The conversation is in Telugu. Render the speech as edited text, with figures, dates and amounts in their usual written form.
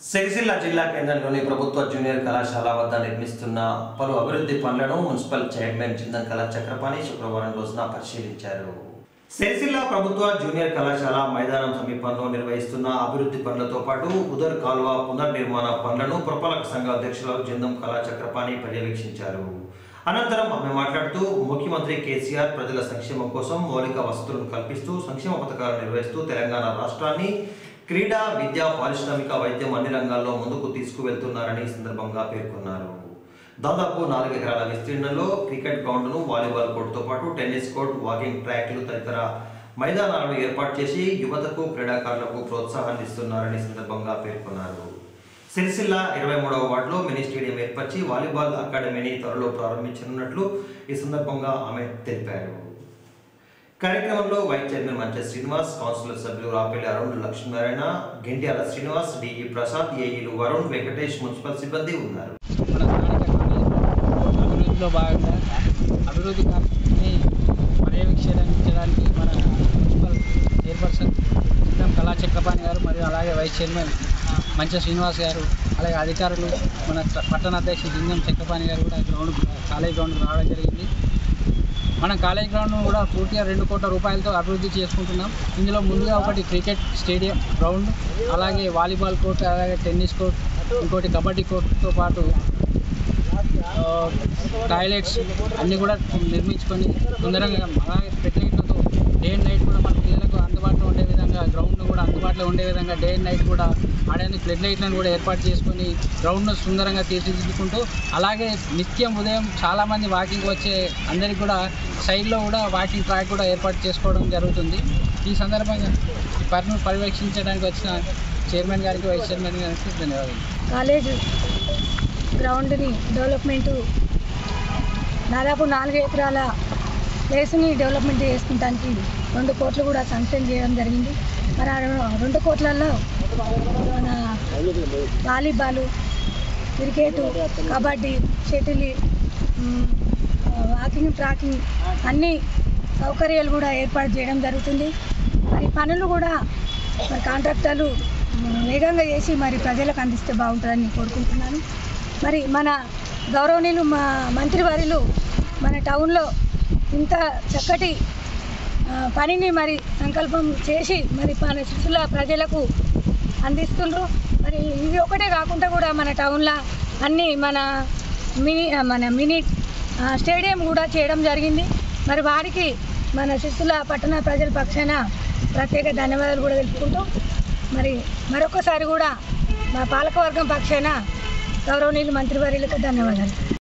సిరిసిల్ల జిల్లా కేంద్రంలోని ప్రభుత్వ జూనియర్ కళాశాల వద్ద నిర్మిస్తున్న పలు అభివృద్ధి పనులను మున్సిపల్ చైర్మన్ చిందంకల చక్రపాణి శుక్రవారం రోజున పరిశీలించారు. సిరిసిల్ల ప్రభుత్వ జూనియర్ కళాశాల మైదానం సమీపంలో నిర్వహిస్తున్న అభివృద్ధి పనులతో పాటు ఉదర్ కాల్వ పునర్నిర్మాణ పనులను పురపాలక సంఘ అధ్యక్షులు చిందంకల చక్రపాణి పర్యవేక్షించారు. అనంతరం ఆమె మాట్లాడుతూ ముఖ్యమంత్రి కేసీఆర్ ప్రజల సంక్షేమం కోసం మౌలిక వసతులను కల్పిస్తూ సంక్షేమ పథకాలు నిర్వహిస్తూ తెలంగాణ రాష్ట్రాన్ని క్రీడా, విద్య, పారిశ్రామిక, వైద్యం అన్ని రంగాల్లో ముందుకు తీసుకువెళ్తున్నారని సందర్భంగా పేర్కొన్నారు. దాదాపు 4 ఎకరాల విస్తీర్ణంలో క్రికెట్ గ్రౌండ్ను, వాలీబాల్ కోర్టుతో పాటు టెన్నిస్ కోర్టు, వాకింగ్ ట్రాక్లు తదితర మైదానాలను ఏర్పాటు చేసి యువతకు, క్రీడాకారులకు ప్రోత్సాహాన్ని ఇస్తున్నారని సందర్భంగా పేర్కొన్నారు. సిరిసిల్ల 23వ వార్డులో మినీ స్టేడియం ఏర్పరిచి వాలీబాల్ అకాడమీని త్వరలో ప్రారంభించనున్నట్లు ఈ సందర్భంగా ఆమె తెలిపారు. కార్యక్రమంలో vice chairman Manche Srinivas, councillor సభ్యులు రాపెల్లి అరుణ్, లక్ష్మీనారాయణ, గెంట్యాల శ్రీనివాస్, డిఈ ప్రసాద్, ఏఈలు వరుణ్, వెంకటేష్, మున్సిపల్ సిబ్బంది ఉన్నారు. అభివృద్ధిలో భాగంగా అభివృద్ధి కార్యక్రమాన్ని పర్యవేక్షించడానికి మన మున్సిపల్ చైర్పర్సన్ చిందంకల చక్రపాణి గారు మరియు అలాగే వైస్ చైర్మన్ మంచె శ్రీనివాస్ గారు, అలాగే అధికారులు, మన పట్టణ అధ్యక్షుడు చిందం చక్రపాణి గారు కూడా కాలేజ్ గ్రౌండ్కి రావడం జరిగింది. మన కాలేజ్ గ్రౌండ్ను కూడా పూర్తిగా 2 కోట్ల రూపాయలతో అభివృద్ధి చేసుకుంటున్నాం. ఇందులో ముందుగా ఒకటి క్రికెట్ స్టేడియం గ్రౌండ్, అలాగే వాలీబాల్ కోర్టు, అలాగే టెన్నిస్ కోర్ట్, ఇంకోటి కబడ్డీ కోర్టుతో పాటు టాయిలెట్స్ అన్నీ కూడా నిర్మించుకొని తొందరగా అలాగే ఫెసిలిటీలతో డే అండ్ నైట్ కూడా మన పిల్లలకు అందుబాటులో ఉండే విధంగా గ్రౌండ్ను కూడా అందుబాటులో ఉండే విధంగా డే అండ్ నైట్ కూడా ఆడడానికి ఫ్లడ్ లైట్లను కూడా ఏర్పాటు చేసుకొని గ్రౌండ్ను సుందరంగా తీర్చిదిద్దుకుంటూ, అలాగే నిత్యం ఉదయం చాలామంది వాకింగ్ వచ్చే అందరికీ కూడా సైడ్లో కూడా వాకింగ్ ట్రాక్ కూడా ఏర్పాటు చేసుకోవడం జరుగుతుంది. ఈ సందర్భంగా ఈ పనులు పర్యవేక్షించడానికి వచ్చిన చైర్మన్ గారికి, వైస్ చైర్మన్ గారికి ధన్యవాదాలు. కాలేజ్ గ్రౌండ్ని డెవలప్మెంటు దాదాపు 4 ఎకరాల ప్లేస్ని డెవలప్మెంట్ చేసుకుంటానికి 2 కోట్లు కూడా శాంక్షన్ చేయడం జరిగింది. మరి 2 కోట్లలో మన volleyball, cricket, kabaddi, shuttle, walking, tracking అన్ని సౌకర్యాలు కూడా ఏర్పాటు చేయడం జరుగుతుంది. మరి పనులు కూడా మరి కాంట్రాక్టర్లు వేగంగా చేసి మరి ప్రజలకు అందిస్తే బాగుంటుందని కోరుకుంటున్నాను. మరి మన గౌరవనీయులు మా మంత్రివర్యులు మన టౌన్లో ఇంత చక్కటి పనిని మరి సంకల్పం చేసి మరి మన సిరిసిల్ల ప్రజలకు అందిస్తుండ్రు. మరి ఇది ఒకటే కాకుండా కూడా మన టౌన్లో అన్నీ మన మినీ స్టేడియం కూడా చేయడం జరిగింది. మరి వారికి మన సిరిసిల్ల పట్టణ ప్రజల పక్షాన ప్రత్యేక ధన్యవాదాలు కూడా తెలుపుకుంటూ మరి మరొకసారి కూడా మా పాలకవర్గం పక్షాన గౌరవనీయులు మంత్రివర్యులకు ధన్యవాదాలు.